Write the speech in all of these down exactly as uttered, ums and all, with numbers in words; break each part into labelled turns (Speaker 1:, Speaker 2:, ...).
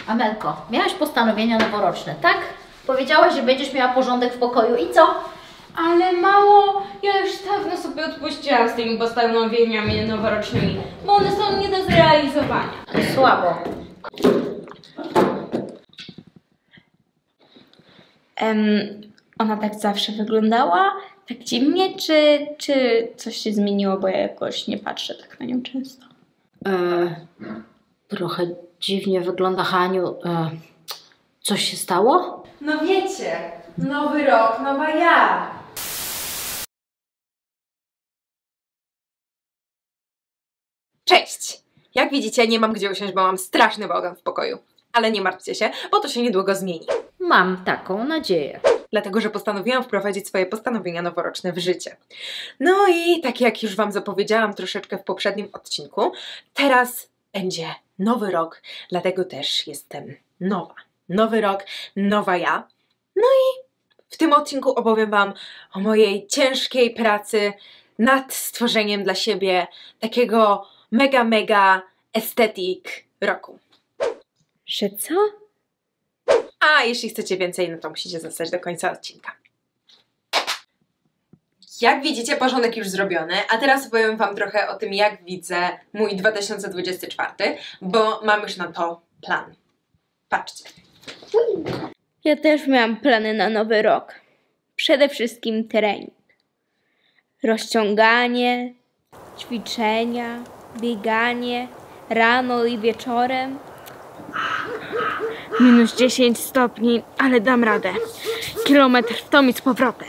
Speaker 1: Amelko, miałaś postanowienia noworoczne, tak? Powiedziałaś, że będziesz miała porządek w pokoju i co?
Speaker 2: Ale mało, ja już dawno sobie odpuściłam z tymi postanowieniami noworocznymi, bo one są nie do zrealizowania.
Speaker 1: To słabo.
Speaker 2: Um, ona tak zawsze wyglądała? Tak dziwnie, czy, czy coś się zmieniło, bo ja jakoś nie patrzę tak na nią często?
Speaker 1: E, trochę dziwnie wygląda, Haniu. E, coś się stało?
Speaker 3: No wiecie, nowy rok, nowa ja. Cześć! Jak widzicie, nie mam gdzie usiąść, bo mam straszny bałagan w pokoju. Ale nie martwcie się, bo to się niedługo zmieni.
Speaker 1: Mam taką nadzieję.
Speaker 3: Dlatego, że postanowiłam wprowadzić swoje postanowienia noworoczne w życie. No i tak jak już Wam zapowiedziałam troszeczkę w poprzednim odcinku, teraz będzie nowy rok, dlatego też jestem nowa. Nowy rok, nowa ja. No i w tym odcinku opowiem Wam o mojej ciężkiej pracy nad stworzeniem dla siebie takiego mega, mega aesthetic roku.
Speaker 2: Że co?
Speaker 3: A jeśli chcecie więcej, no to musicie zostać do końca odcinka. Jak widzicie, porządek już zrobiony, a teraz opowiem Wam trochę o tym, jak widzę mój dwa tysiące dwudziesty czwarty, bo mam już na to plan. Patrzcie.
Speaker 2: Ja też miałam plany na nowy rok. Przede wszystkim trening. Rozciąganie, ćwiczenia, bieganie, rano i wieczorem. Minus dziesięć stopni, ale dam radę. Kilometr w tom i z powrotem.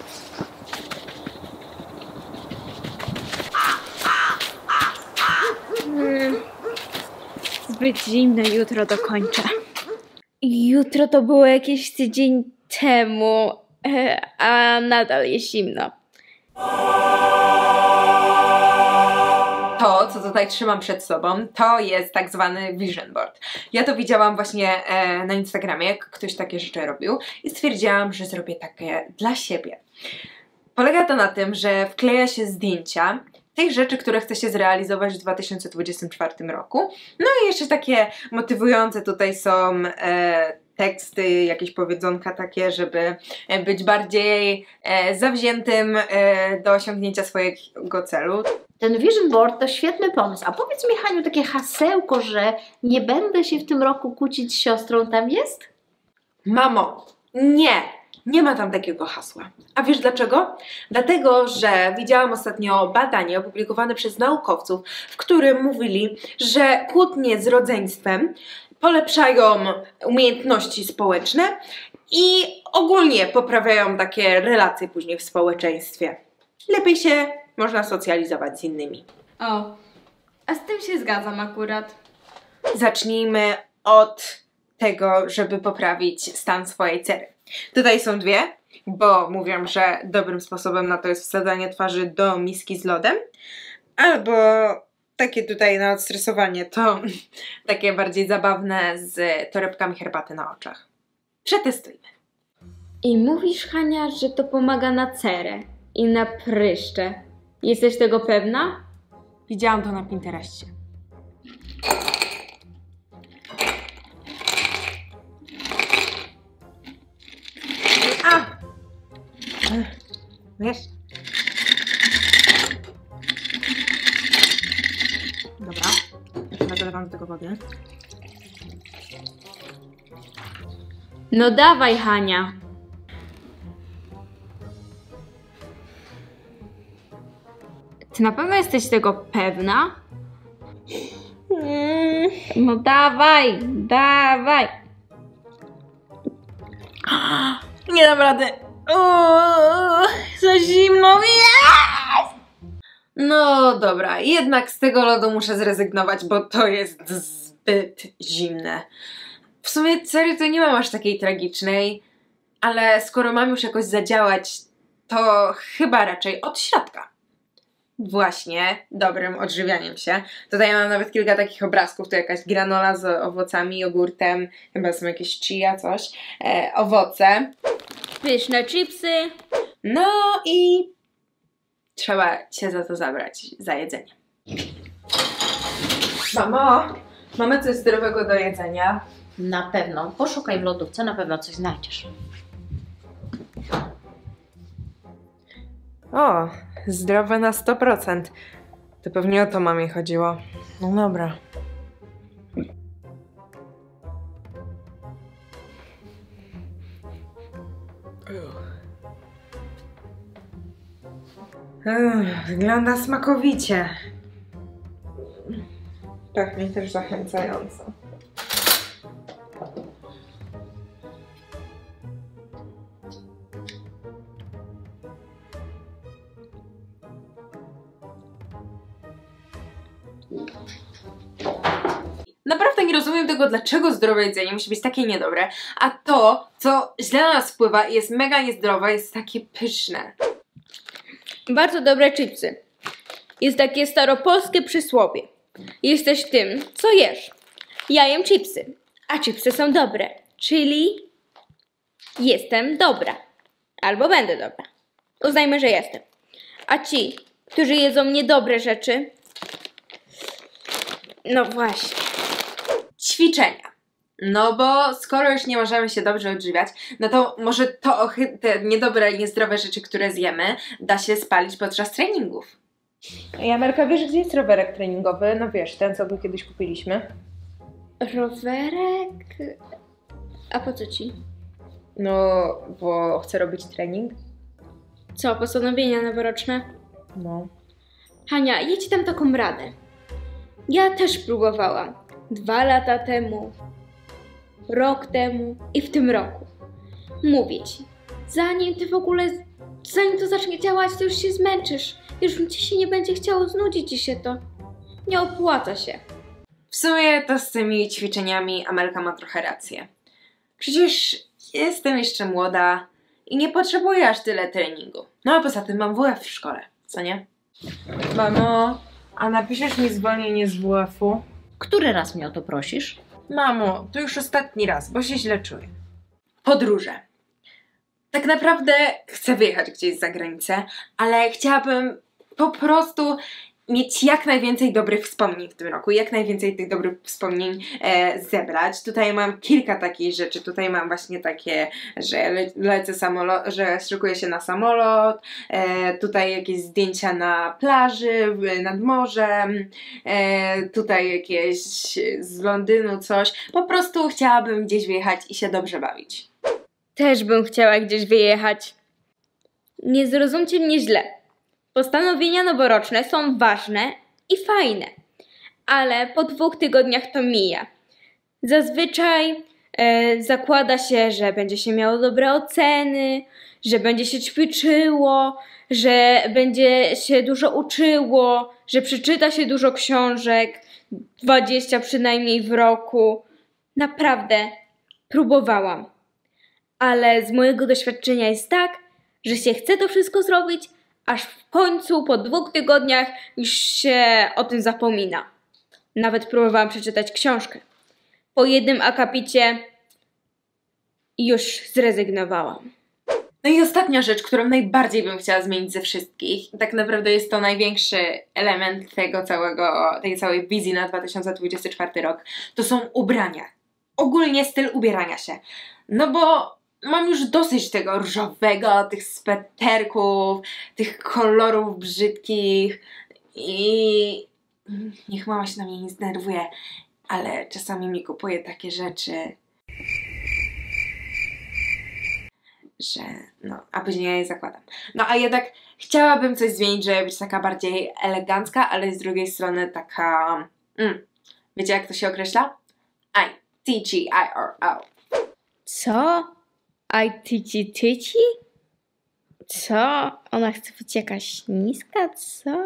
Speaker 2: Hmm. Zbyt zimno, jutro dokończę. Jutro to było jakieś tydzień temu, a nadal jest zimno.
Speaker 3: To, co tutaj trzymam przed sobą, to jest tak zwany vision board. Ja to widziałam właśnie e, na Instagramie, jak ktoś takie rzeczy robił i stwierdziłam, że zrobię takie dla siebie. Polega to na tym, że wkleja się zdjęcia tych rzeczy, które chce się zrealizować w dwa tysiące dwudziestym czwartym roku. No i jeszcze takie motywujące tutaj są e, teksty, jakieś powiedzonka takie, żeby być bardziej e, zawziętym e, do osiągnięcia swojego celu.
Speaker 1: Ten vision board to świetny pomysł. A powiedz mi, Haniu, takie hasełko, że nie będę się w tym roku kłócić z siostrą, tam jest?
Speaker 3: Mamo, nie! Nie ma tam takiego hasła. A wiesz dlaczego? Dlatego, że widziałam ostatnio badanie opublikowane przez naukowców, w którym mówili, że kłótnie z rodzeństwem polepszają umiejętności społeczne i ogólnie poprawiają takie relacje później w społeczeństwie. Lepiej się można socjalizować z innymi.
Speaker 2: O, a z tym się zgadzam akurat.
Speaker 3: Zacznijmy od tego, żeby poprawić stan swojej cery. Tutaj są dwie, bo mówią, że dobrym sposobem na to jest wsadzanie twarzy do miski z lodem, albo takie tutaj na odstresowanie to takie bardziej zabawne z torebkami herbaty na oczach. Przetestujmy.
Speaker 2: I mówisz, Hania, że to pomaga na cerę i na pryszcze. Jesteś tego pewna?
Speaker 3: Widziałam to na Pinterestie. A! Wiesz? Dobra. Jeszcze dolewam do tego wody.
Speaker 2: No dawaj, Hania. Ty na pewno jesteś tego pewna? Mm. No dawaj, dawaj.
Speaker 3: Nie dam rady. Uuu, za zimno mi jest. No dobra, jednak z tego lodu muszę zrezygnować, bo to jest zbyt zimne. W sumie cery to nie mam aż takiej tragicznej, ale skoro mam już jakoś zadziałać, to chyba raczej od środka. Właśnie dobrym odżywianiem się. Tutaj mam nawet kilka takich obrazków, to jakaś granola z owocami, jogurtem, chyba są jakieś chia, coś, e, owoce.
Speaker 2: Pyszne chipsy.
Speaker 3: No i trzeba się za to zabrać, za jedzenie. Mamo, Mamy coś zdrowego do jedzenia?
Speaker 1: Na pewno. Poszukaj w lodówce, na pewno coś znajdziesz.
Speaker 3: O, zdrowe na sto procent. To pewnie o to mamie chodziło. No dobra. Ech, wygląda smakowicie. Pachnie też zachęcająco. Naprawdę nie rozumiem tego, dlaczego zdrowe jedzenie musi być takie niedobre, a to, co źle na nas wpływa i jest mega niezdrowe, jest takie pyszne.
Speaker 2: Bardzo dobre chipsy. Jest takie staropolskie przysłowie. Jesteś tym, co jesz. Ja jem chipsy, a chipsy są dobre, czyli jestem dobra. Albo będę dobra. Uznajmy, że jestem. A ci, którzy jedzą niedobre rzeczy, no właśnie.
Speaker 3: Ćwiczenia. No bo skoro już nie możemy się dobrze odżywiać, no to może to te niedobre i niezdrowe rzeczy, które zjemy, da się spalić podczas treningów.
Speaker 4: Ej, Amelka, wiesz, gdzie jest rowerek treningowy? No wiesz, ten, co go kiedyś kupiliśmy.
Speaker 2: Rowerek? A po co ci?
Speaker 4: No, bo chcę robić trening.
Speaker 2: Co, postanowienia noworoczne?
Speaker 4: No.
Speaker 2: Hania, ja ci dam taką radę. Ja też próbowałam. Dwa lata temu, rok temu i w tym roku. Mówię ci, zanim ty w ogóle, zanim to zacznie działać, to już się zmęczysz. Już ci się nie będzie chciało, znudzi ci się to. Nie opłaca się.
Speaker 3: W sumie to z tymi ćwiczeniami Amelka ma trochę rację. Przecież jestem jeszcze młoda i nie potrzebuję aż tyle treningu. No a poza tym mam W F w szkole, co nie? Mamo, a napiszesz mi zwolnienie z W F-u?
Speaker 1: Który raz mnie o to prosisz?
Speaker 3: Mamo, to już ostatni raz, bo się źle czuję. Podróże. Tak naprawdę chcę wyjechać gdzieś za granicę, ale chciałabym po prostu mieć jak najwięcej dobrych wspomnień w tym roku, jak najwięcej tych dobrych wspomnień e, zebrać. Tutaj mam kilka takich rzeczy. Tutaj mam właśnie takie, że le lecę samolot, że szykuję się na samolot. E, tutaj jakieś zdjęcia na plaży, nad morzem. E, tutaj jakieś z Londynu coś. Po prostu chciałabym gdzieś wyjechać i się dobrze bawić.
Speaker 2: Też bym chciała gdzieś wyjechać. Nie zrozumcie mnie źle. Postanowienia noworoczne są ważne i fajne, ale po dwóch tygodniach to mija. Zazwyczaj e, zakłada się, że będzie się miało dobre oceny, że będzie się ćwiczyło, że będzie się dużo uczyło, że przeczyta się dużo książek, dwadzieścia przynajmniej w roku. Naprawdę, próbowałam. Ale z mojego doświadczenia jest tak, że się chce to wszystko zrobić, aż w końcu po dwóch tygodniach już się o tym zapomina. Nawet próbowałam przeczytać książkę. Po jednym akapicie już zrezygnowałam.
Speaker 3: No i ostatnia rzecz, którą najbardziej bym chciała zmienić ze wszystkich, tak naprawdę jest to największy element tego całego, tej całej wizji na dwa tysiące dwudziesty czwarty rok, to są ubrania. Ogólnie styl ubierania się. No bo mam już dosyć tego różowego, tych sweterków, tych kolorów brzydkich i niech mama się na mnie nie zdenerwuje, ale czasami mi kupuje takie rzeczy, że no, a później ja je zakładam. No a jednak chciałabym coś zmienić, żeby być taka bardziej elegancka, ale z drugiej strony taka, mm, wiecie jak to się określa? I T G I R O.
Speaker 2: Co? I tyci tyci? Co? Ona chce być jakaś niska? Co?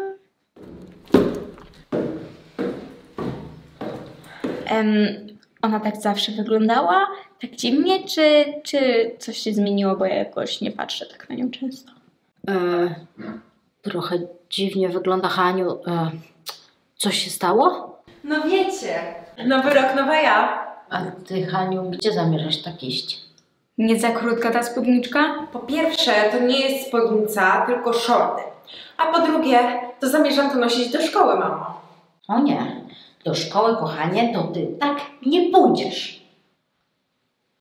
Speaker 2: Um, ona tak zawsze wyglądała? Tak dziwnie? Czy, czy coś się zmieniło, bo ja jakoś nie patrzę tak na nią często?
Speaker 1: E, trochę dziwnie wygląda, Haniu. E, coś się stało?
Speaker 3: No wiecie, nowy rok, nowa ja.
Speaker 1: A ty, Haniu, gdzie zamierzasz tak iść?
Speaker 2: Nie za krótka ta spódniczka?
Speaker 3: Po pierwsze, to nie jest spódnica, tylko shorty. A po drugie, to zamierzam to nosić do szkoły, mamo.
Speaker 1: O nie, do szkoły, kochanie, to ty tak nie pójdziesz.